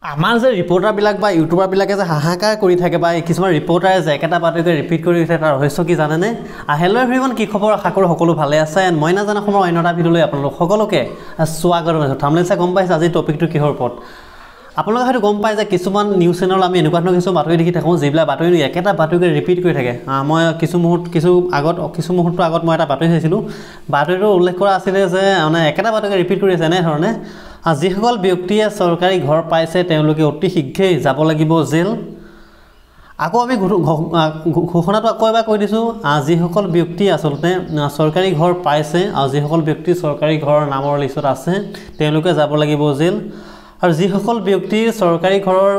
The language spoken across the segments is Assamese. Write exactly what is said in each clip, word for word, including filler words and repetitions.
আমাৰ যে ৰিপৰ্টাৰবিলাক বা ইউটিউবাৰবিলাকে যে হাহাকাৰ কৰি থাকে বা কিছুমান ৰিপৰ্টাৰে যে একেটা বাতৰিকে ৰিপিট কৰি থাকে তাৰ ৰহস্য কি জানেনে? হেল্ল' এভৰিৱান, কি খবৰ? আশা কৰোঁ সকলো ভালে আছে। এণ্ড মই নাজানা সময়ৰ অন্য এটা ভিডিঅ'লৈ আপোনালোক সকলোকে স্বাগত জনাইছোঁ। থাম্বনেইল চাই গম পাইছে আজি টপিকটো কিহৰ ওপৰত। আপোনালোকে হয়তো গম পায় যে কিছুমান নিউজ চেনেল আমি এনেকুৱা ধৰণৰ কিছু বাতৰি দেখি থাকোঁ যিবিলাক বাতৰি একেটা বাতৰিকে ৰিপিট কৰি থাকে। মই কিছু মুহূৰ্ত কিছু আগত কিছু মুহূৰ্তৰ আগত মই এটা বাতৰি চাইছিলোঁ। বাতৰিটো উল্লেখ কৰা আছিলে যে মানে একেটা বাতৰিকে ৰিপিট কৰি আছে এনেধৰণে, যিসকল ব্যক্তিয়ে চৰকাৰী ঘৰ পাইছে তেওঁলোকে অতি শীঘ্ৰেই যাব লাগিব জেল। আকৌ আমি ঘোষণাটো আকৌ এবাৰ কৈ দিছোঁ, যিসকল ব্যক্তি আচলতে চৰকাৰী ঘৰ পাইছে আৰু যিসকল ব্যক্তি চৰকাৰী ঘৰৰ নামৰ লিষ্টত আছে তেওঁলোকে যাব লাগিব জেল। আৰু যিসকল ব্যক্তিৰ চৰকাৰী ঘৰৰ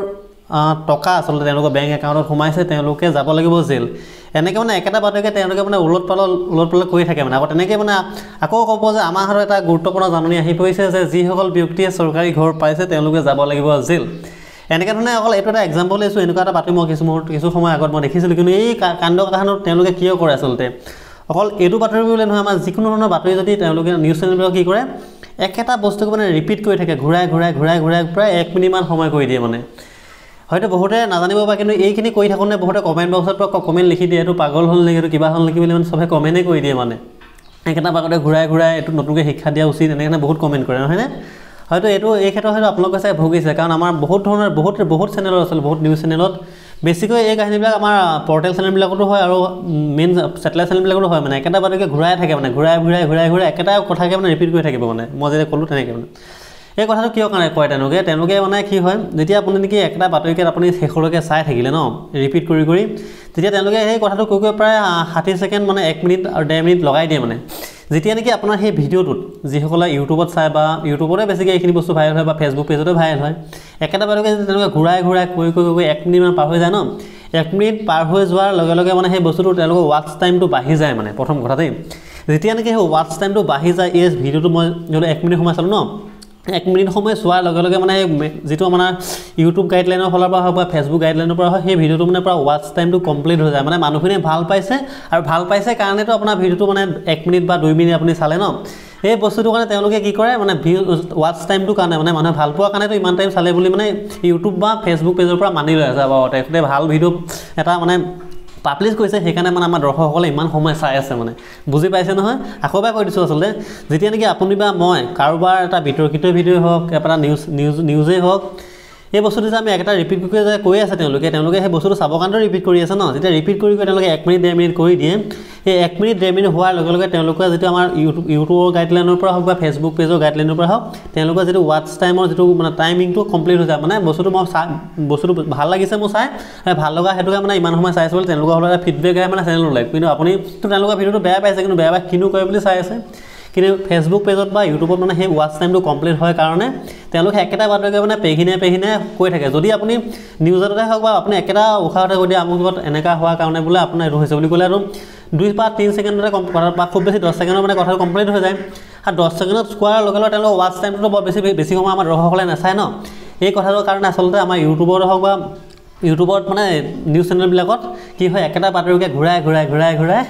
টকা আচলতে তেওঁলোকৰ বেংক একাউণ্টত সোমাইছে তেওঁলোকে যাব লাগিব জেল। এনেকৈ মানে একেটা বাতৰিকে তেওঁলোকে মানে ওলট পালট ওলট পালট কৰি থাকে মানে। আকৌ তেনেকৈ মানে আকৌ ক'ব যে আমাৰ হাতত এটা গুৰুত্বপূৰ্ণ জাননী আহি পৰিছে যে যিসকল ব্যক্তিয়ে চৰকাৰী ঘৰ পাইছে তেওঁলোকে যাব লাগিব জেল। এনেকৈ ধৰণে অকল এইটো এটা এক্সাম্পল লৈছোঁ। এনেকুৱা এটা বাতৰি মই কিছু মুহূৰ্ত কিছু সময় আগত মই দেখিছিলোঁ। কিন্তু এই কাণ্ড কাহানীত তেওঁলোকে কিয় কৰে আচলতে, অকল এইটো বাতৰি বুলিয়ে নহয়, আমাৰ যিকোনো ধৰণৰ বাতৰি যদি তেওঁলোকে নিউজ চেনেলবিলাক কি কৰে একেটা বস্তুকে মানে ৰিপিট কৰি থাকে, ঘূৰাই ঘূৰাই ঘূৰাই ঘূৰাই প্ৰায় এক মিনিটমান সময় কৰি দিয়ে মানে। হয়তো বহুতে নাজানিব পাৰে, কিন্তু এইখিনি কৰি থাকোঁতে বহুতে কমেণ্ট বক্সত কমেণ্ট লিখি দিয়ে, এইটো পাগল হ'ল নেকি, এইটো কিবা হ'ল নেকি বুলি মানে চবে কমেণ্টেই কৰি দিয়ে মানে। একেটা বাকতে ঘূৰাই ঘূৰাই এইটো নতুনকৈ শিক্ষা দিয়া উচিত এনেকৈ বহুত কমেণ্ট কৰে নহয়নে? হয়তো এইটো এই ক্ষেত্ৰত হয়তো আপোনালোকে চাই ভুগিছে, কাৰণ আমাৰ বহুত ধৰণৰ বহুত বহুত চেনেলত আছিলে, বহুত নিউজ চেনেলত বেছিকৈ এই কাহিনীবিলাক আমাৰ পৰ্টেল চেনেলবিলাকতো হয় আৰু মেইন ছেটেলাইট চেনেলবিলাকতো হয় মানে। একেটা বাতৰিকে ঘূৰাই থাকে মানে, ঘূৰাই ঘূৰাই ঘূৰাই ঘূৰাই একেটা কথাকে মানে ৰিপিট কৰি থাকিব মানে। মই যেতিয়া ক'লোঁ তেনেকৈ মানে এই কথাটো কিয় কাৰণে কয় তেওঁলোকে তেওঁলোকে মানে কি হয়, যেতিয়া আপুনি নেকি একটা বাতৰিকে আপুনি শেষলৈকে চাই থাকিলে ন ৰিপিট কৰি কৰি, তেতিয়া তেওঁলোকে সেই কথাটো কৈ কৈ প্ৰায় ষাঠি ছেকেণ্ড মানে এক মিনিট আৰু ডেৰ মিনিট লগাই দিয়ে মানে। যেতিয়া নেকি আপোনাৰ সেই ভিডিঅ'টোত যিসকলে ইউটিউবত চায় বা ইউটিউবতে বেছিকৈ এইখিনি বস্তু ভাইৰেল হয় বা ফেচবুক পেজতে ভাইৰেল হয়, একেটা বাতৰিকে যদি তেওঁলোকে ঘূৰাই ঘূৰাই কৈ কৈ কৈ এক মিনিটমান পাৰ হৈ যায় ন, এক মিনিট পাৰ হৈ যোৱাৰ লগে লগে মানে সেই বস্তুটো তেওঁলোকৰ ৱাটচ টাইমটো বাঢ়ি যায় মানে। প্ৰথম কথা দেই, যেতিয়া নেকি সেই ৱাটচ টাইমটো বাঢ়ি যায়, এই ভিডিঅ'টো মই যদি এক মিনিট সময় চালোঁ ন, এক মিনিট সময় চোৱাৰ লগে লগে মানে যিটো আমাৰ ইউটিউব গাইডলাইনৰ ফালৰ পৰা হওক বা ফেচবুক গাইডলাইনৰ পৰা হয়, সেই ভিডিঅ'টো মানে পৰা ৱাটচ টাইমটো কমপ্লিট হৈ যায় মানে। মানুহখিনিয়ে ভাল পাইছে আৰু ভাল পাইছে কাৰণেতো আপোনাৰ ভিডিঅ'টো মানে এক মিনিট বা দুই মিনিট আপুনি চালে ন। এই বস্তুটোৰ কাৰণে তেওঁলোকে কি কৰে মানে ভিউ ৱাটচ টাইমটোৰ কাৰণে মানে মানুহে ভাল পোৱাৰ কাৰণেতো ইমান টাইম চালে বুলি মানে ইউটিউব বা ফেচবুক পেজৰ পৰা মানি লৈ আছে। বাৰু তেখেতে ভাল ভিডিঅ' এটা মানে পাব্লিছ কৰিছে, সেইকাৰণে মানে আমাৰ দৰ্শকসকলে ইমান সময় চাই আছে মানে। বুজি পাইছে নহয়? আকৌ এবাৰ কৈ দিছোঁ আচলতে, যেতিয়া নেকি আপুনি বা মই কাৰোবাৰ এটা বিতৰ্কিত ভিডিঅ' হওক, এটা নিউজ নিউজ নিউজেই হওক, এই বস্তুটো যে আমি একেটা ৰিপিট কৰি যে কৈ আছে তেওঁলোকে তেওঁলোকে সেই বস্তুটো চাবৰ কাৰণে ৰিপিট কৰি আছে ন। যেতিয়া ৰিপিট কৰি কৰি তেওঁলোকে এক মিনিট ডেৰ মিনিট কৰি দিয়ে, সেই এক মিনিট ডেৰ মিনিট হোৱাৰ লগে লগে তেওঁলোকে যিটো আমাৰ ইউটিউব ইউটিউবৰ গাইডলাইনৰ পৰা হওক বা ফেচবুক পেজৰ গাইডলাইনৰ পৰা হওক, তেওঁলোকৰ যিটো ৱাটচ টাইমৰ যিটো মানে টাইমিংটো কমপ্লিট হৈ যায় মানে। বস্তুটো মই চাই বস্তুটো ভাল লাগিছে মোৰ চাই, ভাল লগা সেইটোকে মানে ইমান সময় চাইছোঁ বুলি তেওঁলোকৰ হ'লে ফিডবেক আহে মানে চেনেল ওলায়। কিন্তু আপুনিতো তেওঁলোকৰ ভিডিঅ'টো বেয়া পাইছে, কিন্তু বেয়া পাই কিনো কৰে বুলি চাই আছে। কিন্তু ফেচবুক পেজত বা ইউটিউবত মানে সেই ৱাটচ টাইমটো কমপ্লিট হয় কাৰণে তেওঁলোকে একেটা বাতৰিকে মানে পেঘিনে পেঘিনে কৈ থাকে। যদি আপুনি নিউজতে হওক বা আপুনি একেটা উশাহতে কৈ দিয়ে আমুক লগত এনেকুৱা হোৱাৰ কাৰণে বোলে আপোনাৰ এইটো হৈছে বুলি ক'লে আৰু দুই বা তিনি ছেকেণ্ডতে বা খুব বেছি দহ ছেকেণ্ডৰ মানে কথাটো কমপ্লিট হৈ যায়। আৰু দহ ছেকেণ্ডত কোৱাৰ লগে লগে তেওঁলোকৰ ৱাটচ টাইমটো বৰ বেছি বেছি সময় আমাৰ দৰ্শকসকলে নাচায় ন। এই কথাটোৰ কাৰণে আচলতে আমাৰ ইউটিউবত হওক বা ইউটিউবত মানে নিউজ চেনেলবিলাকত কি হয়, একেটা বাতৰিকে ঘূৰাই ঘূৰাই ঘূৰাই ঘূৰাই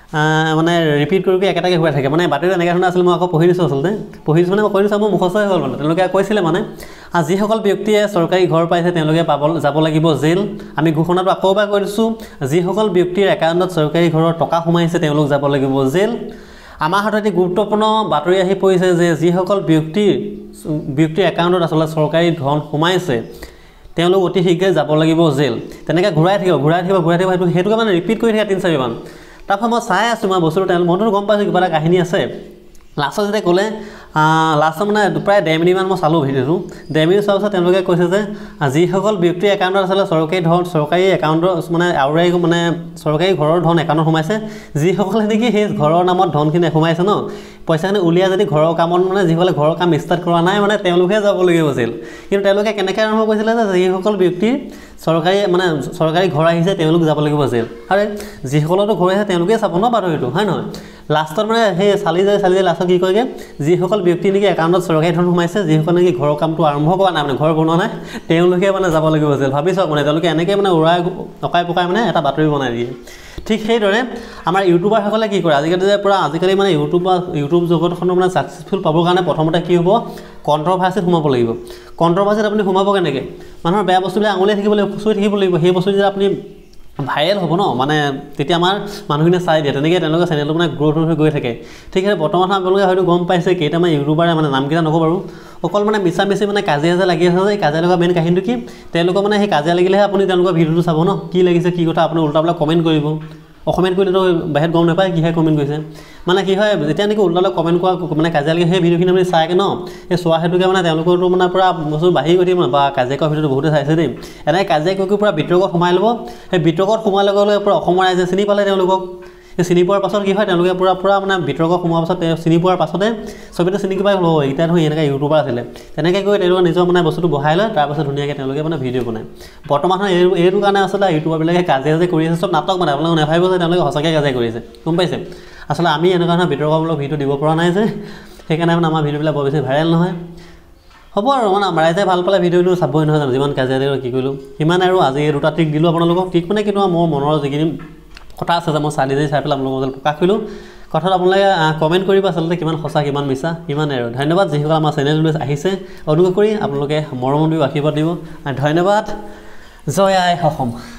মানে ৰিপিট কৰি কৰি একেটাকে ঘূৰাই থাকে মানে। বাতৰিটো এনেকৈ ধৰণৰ আছিল, মই আকৌ পঢ়ি দিছোঁ আচলতে পঢ়ি দিছোঁ মানে মই কৈ দিছোঁ মোৰ মুখস্থ হৈ গ'ল মানে। তেওঁলোকে কৈছিলে মানে, যিসকল ব্যক্তিয়ে চৰকাৰী ঘৰ পাইছে তেওঁলোকে পাব যাব লাগিব জেল। আমি ঘোষণাটো আকৌ এবাৰ কৈ দিছোঁ, যিসকল ব্যক্তিৰ একাউণ্টত চৰকাৰী ঘৰৰ টকা সোমাইছে তেওঁলোক যাব লাগিব জেল। আমাৰ হাতত এটি গুৰুত্বপূৰ্ণ বাতৰি আহি পৰিছে যে যিসকল ব্যক্তিৰ ব্যক্তিৰ একাউণ্টত আচলতে চৰকাৰী ধন সোমাইছে তেওঁলোক অতি শীঘ্ৰে যাব লাগিব জেল। তেনেকৈ ঘূৰাই থাকিব ঘূৰাই থাকিব ঘূৰাই থাকিব সেইটো সেইটোকে মানে ৰিপিট কৰি থাকে তিনি চাৰিবাৰমান। তাৰপৰা মই চাই আছোঁ মই বস্তুটো তেওঁ মইতো গম পাইছোঁ কিবা এটা কাহিনী আছে। লাষ্টত যেতিয়া ক'লে লাষ্টত মানে প্ৰায় ডেৰ মিনিটমান মই চালোঁ ভিডিঅ'টো। ডেৰ মিনিট চোৱাৰ পিছত তেওঁলোকে কৈছে যে যিসকল ব্যক্তিৰ একাউণ্টত আচলতে চৰকাৰী ধন চৰকাৰী একাউণ্টৰ মানে আউৰাই মানে চৰকাৰী ঘৰৰ ধন একাউণ্টত সোমাইছে, যিসকলে নেকি সেই ঘৰৰ নামত ধনখিনি সোমাইছে ন, পইচাখিনি উলিয়াই যদি ঘৰৰ কামত মানে যিসকলে ঘৰৰ কাম ষ্টাৰ্ট কৰা নাই মানে তেওঁলোকে যাবলগীয়া হৈছিল। কিন্তু তেওঁলোকে কেনেকৈ আৰম্ভ কৰিছিলে যে যিসকল ব্যক্তিৰ চৰকাৰী মানে চৰকাৰী ঘৰ আহিছে তেওঁলোক যাব লাগিব জেল। আৰু যিসকলতো ঘৰ আহিছে তেওঁলোকেই চাব ন বাতৰিটো, হয় নহয়? লাষ্টত মানে সেই চালি যায় চালি যায় লাষ্টত কি কয়গৈ, যিসকল ব্যক্তি নেকি একাউণ্টত চৰকাৰী ধন সোমাইছে, যিসকল নেকি ঘৰৰ কামটো আৰম্ভ কৰা নাই মানে ঘৰ বনোৱা নাই, তেওঁলোকে মানে যাব লাগিব জেল। ভাবি চাওক মানে তেওঁলোকে এনেকৈ মানে উৰাই অকাই পকাই মানে এটা বাতৰি বনাই দিয়ে। ঠিক সেইদৰে আমাৰ ইউটিউবাৰসকলে কি কৰে আজিকালি যে পূৰা আজিকালি মানে ইউটিউব বা ইউটিউব জগতখনৰ মানে ছাকচেছফুল পাবৰ কাৰণে প্ৰথমতে কি হ'ব, কণ্ট্ৰভাৰ্চিত সোমাব লাগিব কণ্ট্ৰভাৰ্চিত আপুনি সোমাব কেনেকৈ মানুহৰ বেয়া বস্তুবিলাক আঙুলিয়াই থাকিব লাগিব খুচুৰি থাকিব লাগিব সেই বস্তু যেতিয়া আপুনি ভাইৰেল হ'ব ন মানে তেতিয়া আমাৰ মানুহখিনিয়ে চাই দিয়ে তেনেকৈ তেওঁলোকৰ চেনেলটো মানে গ্ৰ'থ হৈ গৈ থাকে ঠিক আছে বৰ্তমান আপোনালোকে হয়তো গম পাইছে কেইটামান ইউটিউবাৰে মানে নামকেইটা নকওঁ বাৰু অকল মানে মিছা মিছি মানে কাজিয়া যে লাগি আছে এই কাজিয়া লগা মেইন কাহিনীটো কি তেওঁলোকৰ মানে সেই কাজিয়া লাগিলেহে আপুনি তেওঁলোকৰ ভিডিঅ'টো চাব ন কি লাগিছে কি কথা আপুনি উল্টাবিলাক কমেণ্ট কৰিব অকমেণ্ট কৰিলেতো বাহিৰত গম নাপায় কিহে কমেণ্ট কৰিছে মানে কি হয় যেতিয়া নেকি উল্টালৈ কমেণ্ট কৰা মানে কাজিয়া লাগি সেই ভিডিঅ'খিনি আপুনি চায়গৈ ন সেই চোৱা হেতুকে মানে তেওঁলোকৰতো মানে পূৰা বস্তু বাঢ়ি গৈ থাকিব বা কাজিয়া কৰা ভিডিঅ'টো বহুতে চাইছে দেই এনেকৈ কাজিয়া কৰি পূৰা বিতৰ্কত সোমাই ল'ব সেই বিতৰ্কত সোমাই লগে লগে পূৰা অসমৰ ৰাইজে চিনি পালে তেওঁলোকক সেই চিনি পোৱাৰ পাছত কি হয় তেওঁলোকে পূৰা পূৰা মানে বিতৰ্কত সোমোৱাৰ পাছত চিনি পোৱাৰ পাছতে চবেইটো চিনি পাই হ'ল এতিয়া ধৰি এনেকৈ ইউটিউবাৰ আছিলে তেনেকৈ গৈ তেওঁলোকে নিজৰ মানে বস্তুটো বহাই লয় তাৰপাছত ধুনীয়াকৈ তেওঁলোকে মানে ভিডিঅ' বনায় বৰ্তমান এই এইটো কাৰণে আচলতে ইউটিউবাৰবিলাকে কাজিয়া যে কৰি আছে চব নাটক মানে আপোনালোকে নাভাবিব যে তেওঁলোকে সঁচাকৈ কাজিয়া কৰি আছে গম পাইছে আচলতে আমি এনেকুৱা ধৰণৰ বিতৰ্কমূলক ভিডিঅ' দিব পৰা নাই যে সেইকাৰণে মানে আমাৰ ভিডিঅ'বিলাক বৰ বেছি ভাইৰেল নহয় হ'ব আৰু মানে ৰাইজে ভাল পালে ভিডিঅ'টো চাবই নহয় জানো যিমান কাজিয়া দিলোঁ কি কৰিলোঁ সিমান আৰু আজি এই দুটা ট্ৰিক দিলোঁ আপোনালোকক ট্ৰিক মানে কিন্তু মোৰ মনৰ যিখিনি কথা আছে যে মই চাই নিজেই চাই পেলাই আপোনালোকৰ মাজত প্ৰকাশ কৰিলোঁ কথাটো আপোনালোকে কমেণ্ট কৰিব আচলতে কিমান সঁচা কিমান মিছা সিমানে আৰু ধন্যবাদ যিসকল আমাৰ চেনেললৈ আহিছে অনুগ্ৰহ কৰি আপোনালোকে মৰম দিব আশীৰ্বাদ দিব ধন্যবাদ জয় আই অসম